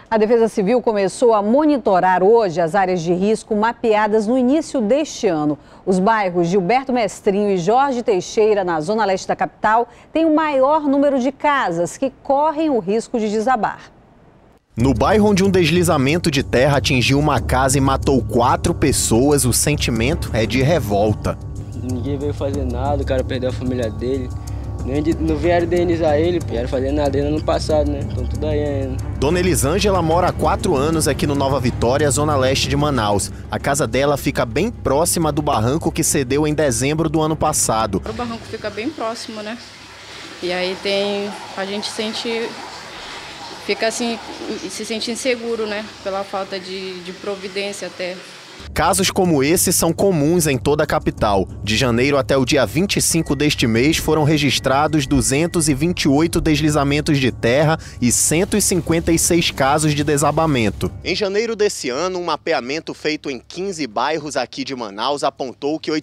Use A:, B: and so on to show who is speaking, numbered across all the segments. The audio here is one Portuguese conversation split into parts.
A: A Defesa Civil começou a monitorar hoje as áreas de risco mapeadas no início deste ano. Os bairros Gilberto Mestrinho e Jorge Teixeira, na zona leste da capital, têm o maior número de casas que correm o risco de desabar.
B: No bairro onde um deslizamento de terra atingiu uma casa e matou 4 pessoas, o sentimento é de revolta.
C: Ninguém veio fazer nada, o cara perdeu a família dele. Não vieram indenizar ele, vieram fazer nada ainda no passado, né? Então tudo aí ainda.
B: Dona Elisângela mora há 4 anos aqui no Nova Vitória, zona leste de Manaus. A casa dela fica bem próxima do barranco que cedeu em dezembro do ano passado.
D: O barranco fica bem próximo, né? E aí a gente fica assim, se sente inseguro, né? Pela falta de providência até.
B: Casos como esse são comuns em toda a capital. De janeiro até o dia 25 deste mês foram registrados 228 deslizamentos de terra e 156 casos de desabamento. Em janeiro desse ano, um mapeamento feito em 15 bairros aqui de Manaus apontou que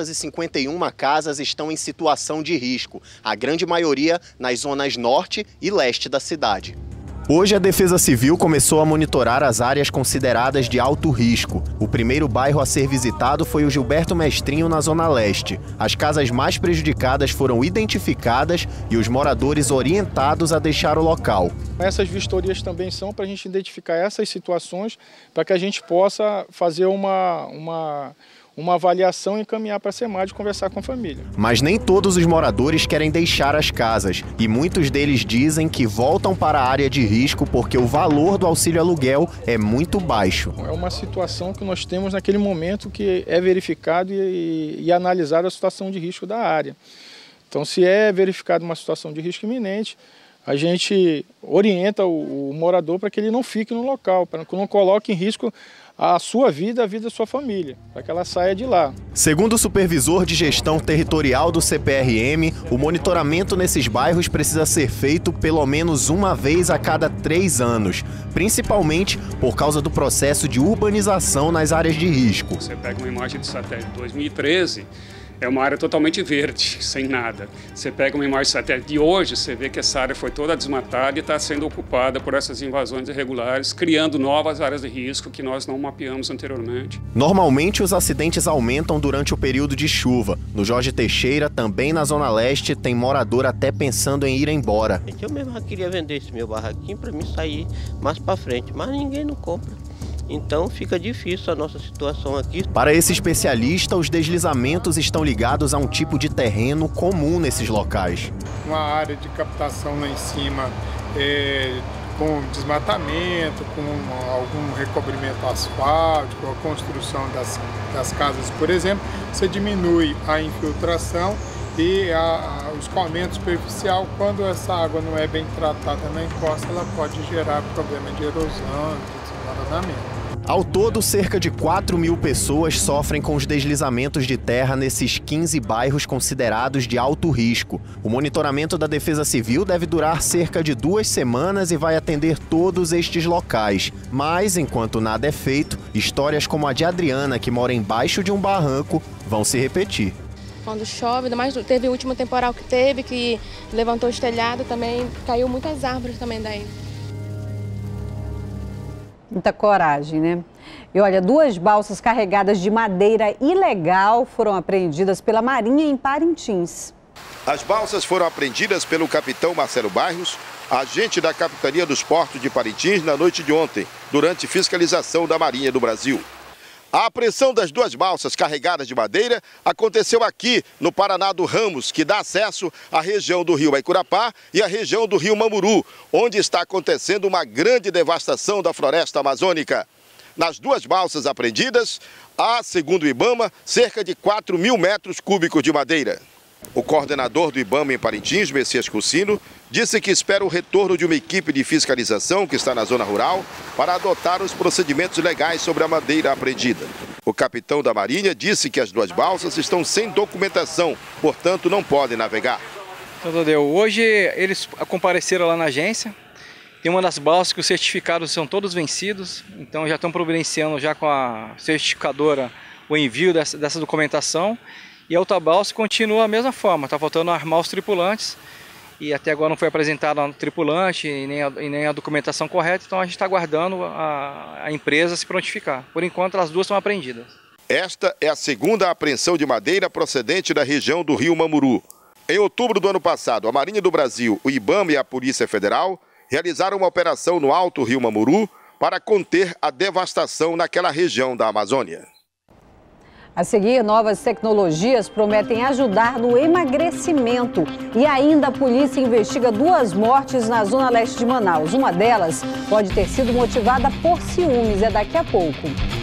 B: 851 casas estão em situação de risco, a grande maioria nas zonas norte e leste da cidade. Hoje a Defesa Civil começou a monitorar as áreas consideradas de alto risco. O primeiro bairro a ser visitado foi o Gilberto Mestrinho, na zona leste. As casas mais prejudicadas foram identificadas e os moradores orientados a deixar o local.
E: Essas vistorias também são para a gente identificar essas situações, para que a gente possa fazer uma avaliação e encaminhar para a SEMAD e conversar com a família.
B: Mas nem todos os moradores querem deixar as casas e muitos deles dizem que voltam para a área de risco porque o valor do auxílio aluguel é muito baixo.
E: É uma situação que nós temos naquele momento que é verificado e analisado a situação de risco da área. Então, se é verificada uma situação de risco iminente, a gente orienta o morador para que ele não fique no local, para que não coloque em risco a sua vida, a vida da sua família, para que ela saia de lá.
B: Segundo o supervisor de gestão territorial do CPRM, o monitoramento nesses bairros precisa ser feito pelo menos uma vez a cada 3 anos, principalmente por causa do processo de urbanização nas áreas de risco.
F: Você pega uma imagem de satélite de 2013, é uma área totalmente verde, sem nada. Você pega uma imagem de satélite de hoje, você vê que essa área foi toda desmatada e está sendo ocupada por essas invasões irregulares, criando novas áreas de risco que nós não mapeamos anteriormente.
B: Normalmente, os acidentes aumentam durante o período de chuva. No Jorge Teixeira, também na Zona Leste, tem morador até pensando em ir embora.
G: Eu mesmo queria vender esse meu barraquinho para mim sair mais para frente, mas ninguém não compra. Então fica difícil a nossa situação aqui.
B: Para esse especialista, os deslizamentos estão ligados a um tipo de terreno comum nesses locais.
H: Uma área de captação lá em cima, com desmatamento, com algum recobrimento asfáltico, a construção das casas, por exemplo, você diminui a infiltração e o escoamento superficial. Quando essa água não é bem tratada na encosta, ela pode gerar problema de erosão e desmoronamento.
B: Ao todo, cerca de 4.000 pessoas sofrem com os deslizamentos de terra nesses 15 bairros considerados de alto risco. O monitoramento da Defesa Civil deve durar cerca de 2 semanas e vai atender todos estes locais. Mas, enquanto nada é feito, histórias como a de Adriana, que mora embaixo de um barranco, vão se repetir.
I: Quando chove, ainda mais teve o último temporal que levantou os telhados também, caiu muitas árvores também daí.
A: Muita coragem, né? E olha, 2 balsas carregadas de madeira ilegal foram apreendidas pela Marinha em Parintins.
J: As balsas foram apreendidas pelo capitão Marcelo Barros, agente da Capitania dos Portos de Parintins, na noite de ontem, durante fiscalização da Marinha do Brasil. A apreensão das 2 balsas carregadas de madeira aconteceu aqui no Paraná do Ramos, que dá acesso à região do rio Maicurapá e à região do rio Mamuru, onde está acontecendo uma grande devastação da floresta amazônica. Nas 2 balsas apreendidas, há, segundo o IBAMA, cerca de 4.000 metros cúbicos de madeira. O coordenador do IBAMA em Parintins, Messias Cursino, disse que espera o retorno de uma equipe de fiscalização que está na zona rural para adotar os procedimentos legais sobre a madeira apreendida. O capitão da Marinha disse que as 2 balsas estão sem documentação, portanto não podem navegar.
K: Então, Tadeu, hoje eles compareceram lá na agência. Tem uma das balsas que os certificados são todos vencidos, então já estão providenciando já com a certificadora o envio dessa documentação. E a outra balsa continua da mesma forma, está faltando armar os tripulantes e até agora não foi apresentado ao tripulante e nem a documentação correta, então a gente está aguardando a empresa se prontificar. Por enquanto, as duas estão apreendidas.
J: Esta é a segunda apreensão de madeira procedente da região do Rio Mamuru. Em outubro do ano passado, a Marinha do Brasil, o IBAMA e a Polícia Federal realizaram uma operação no Alto Rio Mamuru para conter a devastação naquela região da Amazônia.
A: A seguir, novas tecnologias prometem ajudar no emagrecimento. E ainda a polícia investiga 2 mortes na zona leste de Manaus. Uma delas pode ter sido motivada por ciúmes. É daqui a pouco.